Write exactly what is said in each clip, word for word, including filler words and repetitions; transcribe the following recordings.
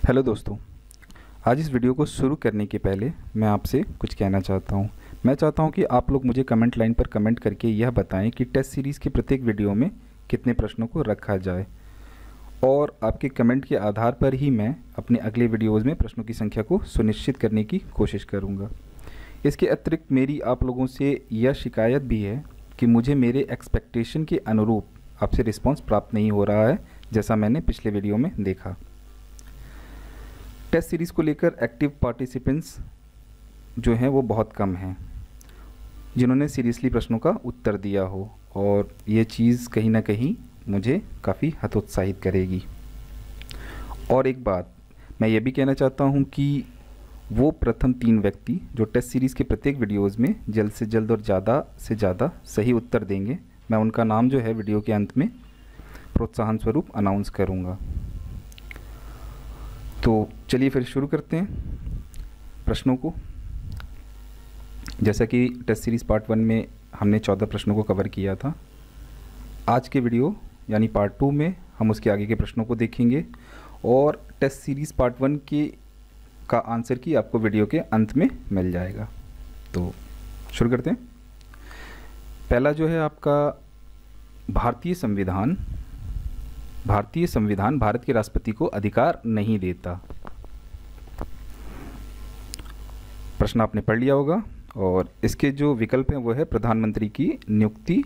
Hello दोस्तों, आज इस वीडियो को शुरू करने के पहले मैं आपसे कुछ कहना चाहता हूँ। मैं चाहता हूँ कि आप लोग मुझे कमेंट लाइन पर कमेंट करके यह बताएं कि टेस्ट सीरीज़ के प्रत्येक वीडियो में कितने प्रश्नों को रखा जाए, और आपके कमेंट के आधार पर ही मैं अपने अगले वीडियोज़ में प्रश्नों की संख्या को सुनिश्चित करने की कोशिश करूँगा। इसके अतिरिक्त मेरी आप लोगों से यह शिकायत भी है कि मुझे मेरे एक्सपेक्टेशन के अनुरूप आपसे रिस्पॉन्स प्राप्त नहीं हो रहा है, जैसा मैंने पिछले वीडियो में देखा। टेस्ट सीरीज़ को लेकर एक्टिव पार्टिसिपेंट्स जो हैं वो बहुत कम हैं जिन्होंने सीरियसली प्रश्नों का उत्तर दिया हो, और ये चीज़ कहीं ना कहीं मुझे काफ़ी हतोत्साहित करेगी। और एक बात मैं ये भी कहना चाहता हूँ कि वो प्रथम तीन व्यक्ति जो टेस्ट सीरीज़ के प्रत्येक वीडियोज़ में जल्द से जल्द और ज़्यादा से ज़्यादा सही उत्तर देंगे, मैं उनका नाम जो है वीडियो के अंत में प्रोत्साहन स्वरूप अनाउंस करूँगा। तो चलिए फिर शुरू करते हैं प्रश्नों को। जैसा कि टेस्ट सीरीज़ पार्ट वन में हमने चौदह प्रश्नों को कवर किया था, आज के वीडियो यानी पार्ट टू में हम उसके आगे के प्रश्नों को देखेंगे, और टेस्ट सीरीज़ पार्ट वन के का आंसर की आपको वीडियो के अंत में मिल जाएगा। तो शुरू करते हैं। पहला जो है आपका, भारतीय संविधान भारतीय संविधान भारत के राष्ट्रपति को अधिकार नहीं देता। प्रश्न आपने पढ़ लिया होगा, और इसके जो विकल्प हैं वो है प्रधानमंत्री की नियुक्ति,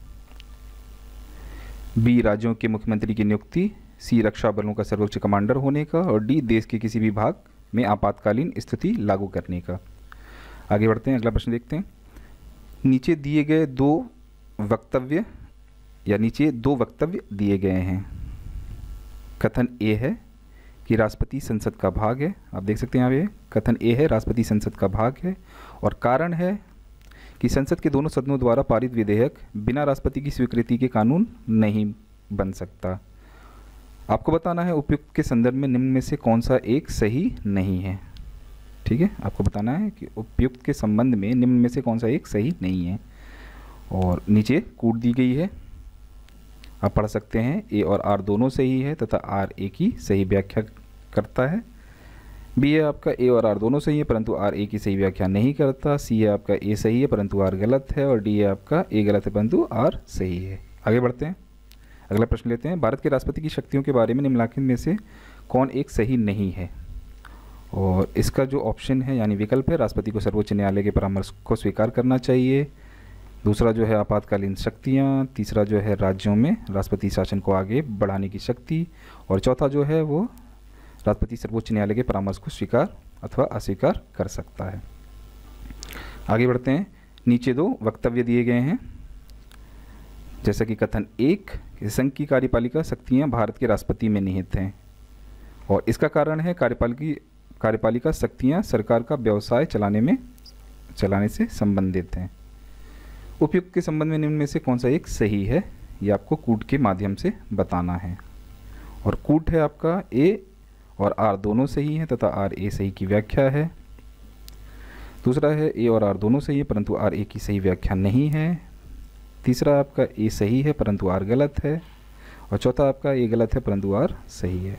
बी राज्यों के मुख्यमंत्री की नियुक्ति, सी रक्षा बलों का सर्वोच्च कमांडर होने का, और डी देश के किसी भी भाग में आपातकालीन स्थिति लागू करने का। आगे बढ़ते हैं, अगला प्रश्न देखते हैं। नीचे दिए गए दो वक्तव्य या नीचे दो वक्तव्य दिए गए हैं। कथन ए है कि राष्ट्रपति संसद का भाग है, आप देख सकते हैं यहाँ पे कथन ए है राष्ट्रपति संसद का भाग है, और कारण है कि संसद के दोनों सदनों द्वारा पारित विधेयक बिना राष्ट्रपति की स्वीकृति के कानून नहीं बन सकता। आपको बताना है उपयुक्त के संदर्भ में निम्न में से कौन सा एक सही नहीं है। ठीक है, आपको बताना है कि उपयुक्त के संबंध में निम्न में से कौन सा एक सही नहीं है, और नीचे कूट दी गई है, आप पढ़ सकते हैं। ए और आर दोनों सही है तथा आर ए की सही व्याख्या करता है। बी है आपका ए और आर दोनों सही है परंतु आर ए की सही व्याख्या नहीं करता। सी है आपका ए सही है परंतु आर गलत है, और डी है आपका ए गलत है परंतु आर सही है। आगे बढ़ते हैं, अगला प्रश्न लेते हैं। भारत के राष्ट्रपति की शक्तियों के बारे में निम्नलिखित में से कौन एक सही नहीं है, और इसका जो ऑप्शन है यानी विकल्प है, राष्ट्रपति को सर्वोच्च न्यायालय के परामर्श को स्वीकार करना चाहिए, दूसरा जो है आपातकालीन शक्तियाँ, तीसरा जो है राज्यों में राष्ट्रपति शासन को आगे बढ़ाने की शक्ति, और चौथा जो है वो राष्ट्रपति सर्वोच्च न्यायालय के परामर्श को स्वीकार अथवा अस्वीकार कर सकता है। आगे बढ़ते हैं। नीचे दो वक्तव्य दिए गए हैं, जैसा कि कथन एक, संघ की कार्यपालिका शक्तियाँ भारत के राष्ट्रपति में निहित हैं, और इसका कारण है कार्यपालिकी कार्यपालिका शक्तियाँ सरकार का व्यवसाय चलाने में चलाने से संबंधित हैं। उपयुक्त के संबंध में निम्न में से कौन सा एक सही है, ये आपको कूट के माध्यम से बताना है, और कूट है आपका ए और आर दोनों सही हैं तथा आर ए सही की व्याख्या है। दूसरा है ए और आर दोनों सही है परंतु आर ए की सही व्याख्या नहीं है। तीसरा आपका ए सही है परंतु आर गलत है, और चौथा आपका ए गलत है परंतु आर सही है।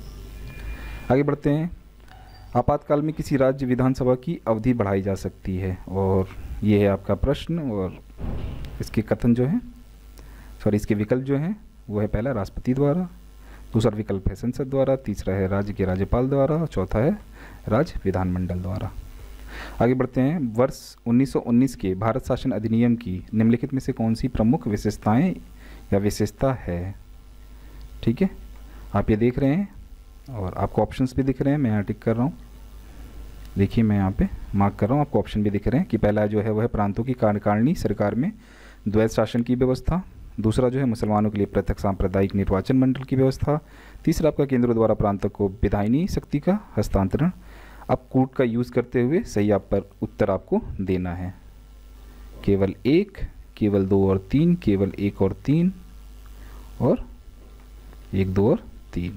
आगे बढ़ते हैं। आपातकाल में किसी राज्य विधानसभा की अवधि बढ़ाई जा सकती है, और ये है आपका प्रश्न, और इसके कथन जो है सॉरी इसके विकल्प जो हैं वो है, पहला राष्ट्रपति द्वारा, दूसरा विकल्प है संसद द्वारा, तीसरा है राज्य के राज्यपाल द्वारा, और चौथा है राज्य विधानमंडल द्वारा। आगे बढ़ते हैं। वर्ष उन्नीस सौ उन्नीस के भारत शासन अधिनियम की निम्नलिखित में से कौन सी प्रमुख विशेषताएं या विशेषता है। ठीक है, आप ये देख रहे हैं और आपको ऑप्शंस भी दिख रहे हैं, मैं यहाँ टिक कर रहा हूँ, देखिए मैं यहाँ पे मार्क कर रहा हूँ, आपको ऑप्शन भी दिख रहे हैं कि पहला जो है वह है प्रांतों की कार्यकारिणी सरकार में द्वैत शासन की व्यवस्था, दूसरा जो है मुसलमानों के लिए पृथक सांप्रदायिक निर्वाचन मंडल की व्यवस्था, तीसरा आपका केंद्र द्वारा प्रांतों को विधायिनी शक्ति का हस्तांतरण। अब कूट का यूज़ करते हुए सही आप पर उत्तर आपको देना है, केवल एक, केवल दो और तीन, केवल एक और तीन, और एक दो और तीन।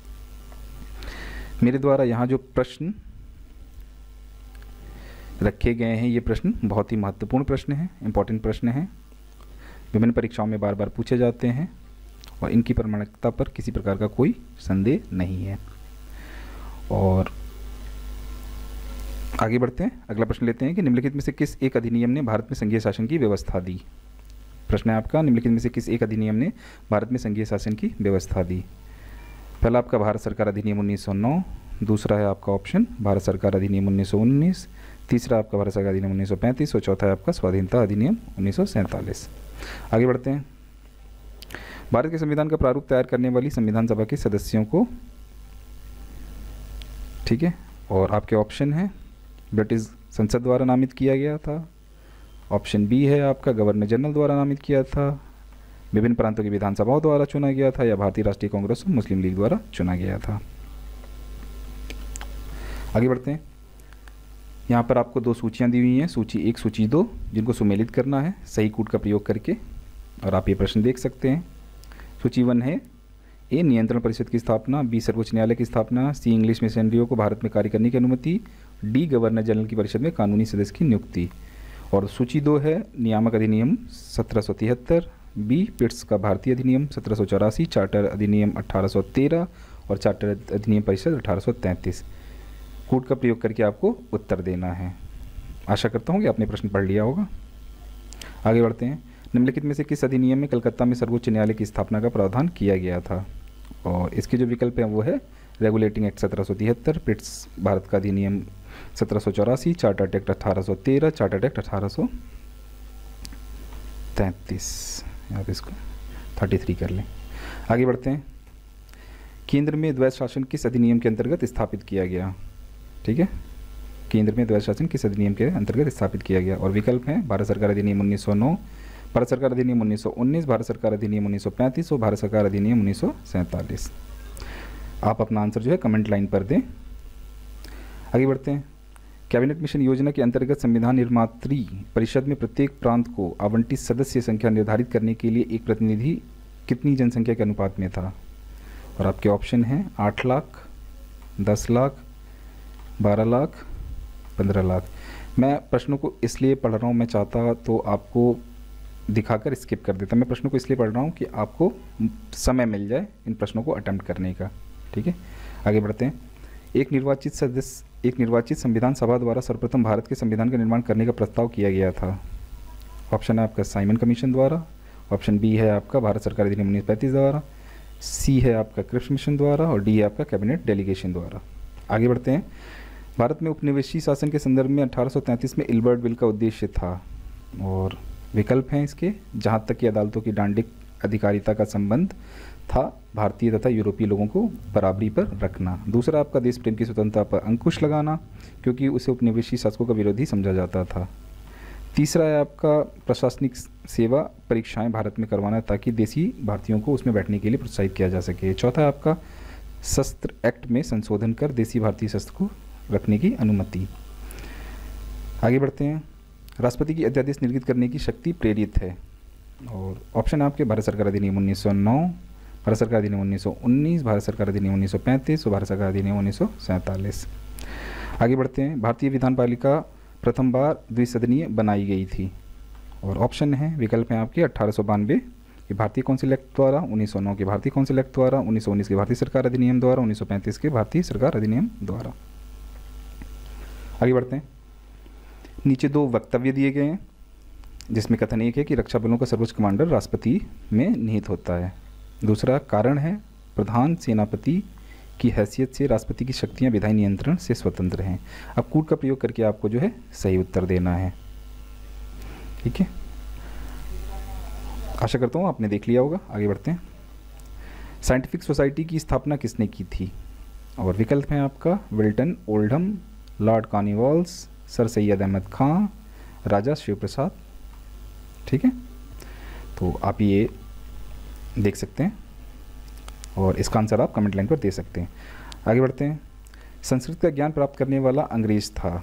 मेरे द्वारा यहाँ जो प्रश्न रखे गए हैं ये प्रश्न बहुत ही महत्वपूर्ण प्रश्न हैं, इंपॉर्टेंट प्रश्न हैं, विभिन्न परीक्षाओं में बार बार पूछे जाते हैं, और इनकी प्रामाणिकता पर किसी प्रकार का कोई संदेह नहीं है। और आगे बढ़ते हैं, अगला प्रश्न लेते हैं कि निम्नलिखित में से किस एक अधिनियम ने भारत में संघीय शासन की व्यवस्था दी। प्रश्न है आपका, निम्नलिखित में से किस एक अधिनियम ने भारत में संघीय शासन की व्यवस्था दी। पहला आपका भारत सरकार अधिनियम उन्नीस सौ नौ, दूसरा है आपका ऑप्शन भारत सरकार अधिनियम उन्नीस सौ उन्नीस, तीसरा आपका भारत सरकार अधिनियम उन्नीस सौ पैंतीस और चौथा है आपका स्वाधीनता अधिनियम उन्नीस सौ सैंतालीस। आगे बढ़ते हैं, भारत के संविधान का प्रारूप तैयार करने वाली संविधान सभा के सदस्यों को, ठीक है, और आपके ऑप्शन है ब्रिटिश संसद द्वारा नामित किया गया था, ऑप्शन बी है आपका गवर्नर जनरल द्वारा नामित किया था, विभिन्न प्रांतों की विधानसभाओं द्वारा चुना गया था, या भारतीय राष्ट्रीय कांग्रेस और मुस्लिम लीग द्वारा चुना गया था। आगे बढ़ते हैं, यहाँ पर आपको दो सूचियाँ दी हुई हैं, सूची एक सूची दो, जिनको सुमेलित करना है सही कूट का प्रयोग करके, और आप ये प्रश्न देख सकते हैं। सूची वन है ए नियंत्रण परिषद की स्थापना, बी सर्वोच्च न्यायालय की स्थापना, सी इंग्लिश मिशनरियों को भारत में कार्य करने की अनुमति, डी गवर्नर जनरल की परिषद में कानूनी सदस्य की नियुक्ति। और सूची दो है नियामक अधिनियम सत्रह सौ तिहत्तर, बी पिट्स का भारतीय अधिनियम सत्रह सौ चौरासी, चार्टर अधिनियम अट्ठारह सौ तेरह और चार्टर अधिनियम परिषद अठारह सौ तैंतीस। कूट का प्रयोग करके आपको उत्तर देना है। आशा करता हूँ कि आपने प्रश्न पढ़ लिया होगा। आगे बढ़ते हैं, निम्नलिखित में से किस अधिनियम में कलकत्ता में सर्वोच्च न्यायालय की स्थापना का प्रावधान किया गया था। और इसके जो विकल्प हैं वो है रेगुलेटिंग एक्ट सत्रह सौ तिहत्तर, पिट्स भारत का अधिनियम सत्रह सौ चौरासी, चार्टर एक्ट अठारह सौ तेरह, चार्टर एक्ट अठारह सौ तैंतीस। आप इसको तैंतीस कर लें। आगे बढ़ते हैं, केंद्र में द्वैध शासन किस अधिनियम के अंतर्गत स्थापित किया गया। ठीक है, केंद्र में द्वैध शासन किस अधिनियम के अंतर्गत स्थापित किया गया। और विकल्प हैं भारत सरकार अधिनियम उन्नीस सौ नौ, भारत सरकार अधिनियम उन्नीस सौ उन्नीस, भारत सरकार अधिनियम उन्नीस सौ पैंतीस और भारत सरकार अधिनियम उन्नीस सौ सैंतालीस। आप अपना आंसर जो है कमेंट लाइन पर दें। आगे बढ़ते हैं, कैबिनेट मिशन योजना के अंतर्गत संविधान निर्मात्री परिषद में प्रत्येक प्रांत को आवंटित सदस्य संख्या निर्धारित करने के लिए एक प्रतिनिधि कितनी जनसंख्या के अनुपात में था। और आपके ऑप्शन हैं आठ लाख, दस लाख, बारह लाख, पंद्रह लाख। मैं प्रश्नों को इसलिए पढ़ रहा हूँ, मैं चाहता तो आपको दिखाकर स्किप कर देता। मैं प्रश्नों को इसलिए पढ़ रहा हूँ कि आपको समय मिल जाए इन प्रश्नों को अटेम्प्ट करने का। ठीक है, आगे बढ़ते हैं, एक निर्वाचित सदस्य एक निर्वाचित संविधान सभा द्वारा सर्वप्रथम भारत के संविधान का निर्माण करने का प्रस्ताव किया गया था। ऑप्शन है आपका साइमन कमीशन द्वारा, ऑप्शन बी है आपका भारत सरकार अधिनियम उन्नीस सौ पैंतीस द्वारा, सी है आपका क्रिप्स मिशन द्वारा और डी है आपका कैबिनेट डेलीगेशन द्वारा। आगे बढ़ते हैं, भारत में उपनिवेशी शासन के संदर्भ में अठारह सौ तैंतीस में इल्बर्ट बिल का उद्देश्य था। और विकल्प हैं इसके, जहाँ तक कि अदालतों की डांडिक अधिकारिता का संबंध था भारतीय तथा यूरोपीय लोगों को बराबरी पर रखना। दूसरा आपका देश प्रेम की स्वतंत्रता पर अंकुश लगाना, क्योंकि उसे उपनिवेशी शासकों का विरोधी समझा जाता था। तीसरा है आपका प्रशासनिक सेवा परीक्षाएं भारत में करवाना, ताकि देसी भारतीयों को उसमें बैठने के लिए प्रोत्साहित किया जा सके। चौथा है आपका शस्त्र एक्ट में संशोधन कर देसी भारतीय शस्त्र को रखने की अनुमति। आगे बढ़ते हैं, राष्ट्रपति की अध्यादेश निर्गत करने की शक्ति प्रेरित है। और ऑप्शन है आपके भारत सरकार अधिनियम उन्नीस सौ नौ, भारत सरकार अधिनियम उन्नीस सौ उन्नीस, भारत सरकार अधिनियम उन्नीस सौ पैंतीस और भारत सरकार अधिनियम उन्नीस सौ सैंतालीस। आगे बढ़ते हैं, भारतीय विधान पालिका प्रथम बार द्विसदनीय बनाई गई थी। और ऑप्शन है, विकल्प हैं आपके अट्ठारह सौ बानवे के भारतीय काउंसिल एक्ट द्वारा, उन्नीस सौ नौ के भारतीय काउंसिल एक्ट द्वारा, उन्नीस सौ उन्नीस के भारतीय सरकार अधिनियम द्वारा, उन्नीस सौ पैंतीस के भारतीय सरकार अधिनियम द्वारा। आगे बढ़ते हैं, नीचे दो वक्तव्य दिए गए हैं, जिसमें कथन एक है कि रक्षा बलों का सर्वोच्च कमांडर राष्ट्रपति में निहित होता है। दूसरा कारण है प्रधान सेनापति की हैसियत से राष्ट्रपति की शक्तियां विधायी नियंत्रण से स्वतंत्र हैं। अब कूट का प्रयोग करके आपको जो है सही उत्तर देना है। ठीक है, आशा करता हूँ आपने देख लिया होगा। आगे बढ़ते हैं, साइंटिफिक सोसाइटी की स्थापना किसने की थी। और विकल्प हैं आपका Wilton Oldham, lord Cornwallis, sir Syed Ahmad Khan, Raja Shiv Prasad. ठीक है, तो आप ये देख सकते हैं और इसका आंसर आप कमेंट लाइन पर दे सकते हैं। आगे बढ़ते हैं, संस्कृत का ज्ञान प्राप्त करने वाला अंग्रेज था।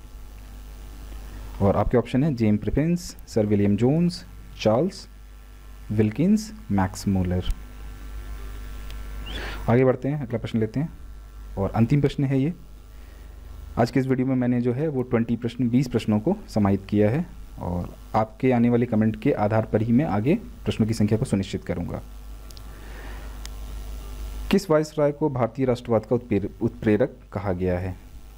और आपके ऑप्शन है James Prinsep, sir William Jones, Charles Wilkins, Max Muller. आगे बढ़ते हैं, अगला प्रश्न लेते हैं और अंतिम प्रश्न है ये। आज के इस वीडियो में मैंने जो है वो बीस प्रश्न बीस प्रश्नों को समाहित किया है और आपके आने वाले कमेंट के आधार पर ही मैं आगे प्रश्नों की संख्या को सुनिश्चित करूंगा। किस वायसराय को भारतीय राष्ट्रवाद का उत्प्रेर- उत्प्रेरक कहा गया है?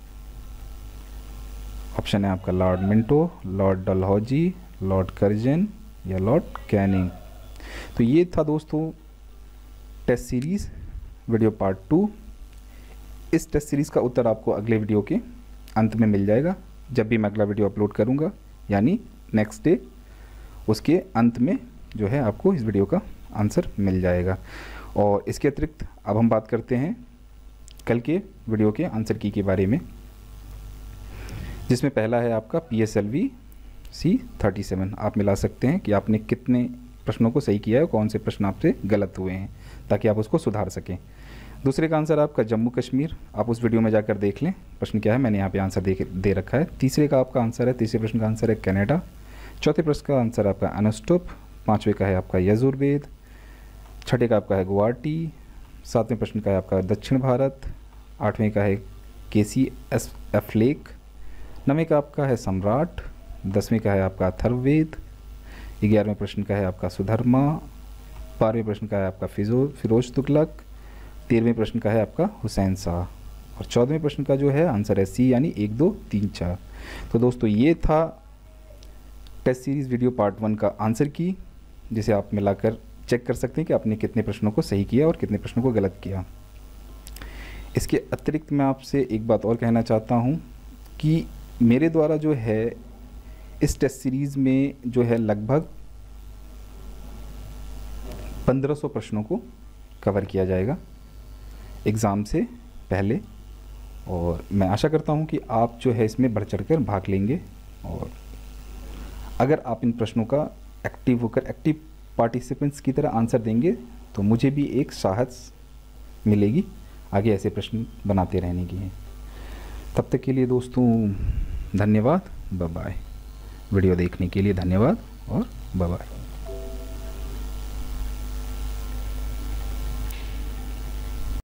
ऑप्शन है आपका lord Minto, lord Dalhousie, lord Curzon या लॉर्ड कैनिंग। तो ये था दोस्तों test series video part two. इस टेस्ट सीरीज़ का उत्तर आपको अगले वीडियो के अंत में मिल जाएगा, जब भी मैं अगला वीडियो अपलोड करूँगा, यानी नेक्स्ट डे। उसके अंत में जो है आपको इस वीडियो का आंसर मिल जाएगा। और इसके अतिरिक्त अब हम बात करते हैं कल के वीडियो के आंसर की के बारे में, जिसमें पहला है आपका P S L V C thirty seven. आप मिला सकते हैं कि आपने कितने प्रश्नों को सही किया है और कौन से प्रश्न आपसे गलत हुए हैं, ताकि आप उसको सुधार सकें। दूसरे का आंसर आपका जम्मू कश्मीर, आप उस वीडियो में जाकर देख लें प्रश्न क्या है, मैंने यहाँ पे आंसर दे दे रखा है। तीसरे का आपका आंसर है, तीसरे प्रश्न का आंसर है कनाडा। चौथे प्रश्न का आंसर आपका अनुष्टुप। पाँचवें का है आपका यजुर्वेद। छठे का आपका है गुवाहाटी। सातवें प्रश्न का है आपका दक्षिण भारत। आठवें का है केसी एस एफ्लेक। नवें का आपका है सम्राट। दसवें का है आपका अथर्ववेद। ग्यारहवें प्रश्न का है आपका सुधर्मा। बारहवें प्रश्न का है आपका फिजो फिरोज तुगलक। तेरहवें प्रश्न का है आपका हुसैन शाह। और चौदहवें प्रश्न का जो है आंसर है सी, यानी एक दो तीन चार। तो दोस्तों ये था test series video part one का आंसर की, जिसे आप मिलाकर चेक कर सकते हैं कि आपने कितने प्रश्नों को सही किया और कितने प्रश्नों को गलत किया। इसके अतिरिक्त मैं आपसे एक बात और कहना चाहता हूँ कि मेरे द्वारा जो है इस टेस्ट सीरीज़ में जो है लगभग पंद्रह सौ प्रश्नों को कवर किया जाएगा एग्ज़ाम से पहले, और मैं आशा करता हूं कि आप जो है इसमें बढ़ चढ़कर भाग लेंगे। और अगर आप इन प्रश्नों का एक्टिव होकर एक्टिव पार्टिसिपेंट्स की तरह आंसर देंगे तो मुझे भी एक साहस मिलेगी आगे ऐसे प्रश्न बनाते रहने की। तब तक के लिए दोस्तों धन्यवाद, बाय बाय। वीडियो देखने के लिए धन्यवाद और बाय बाय।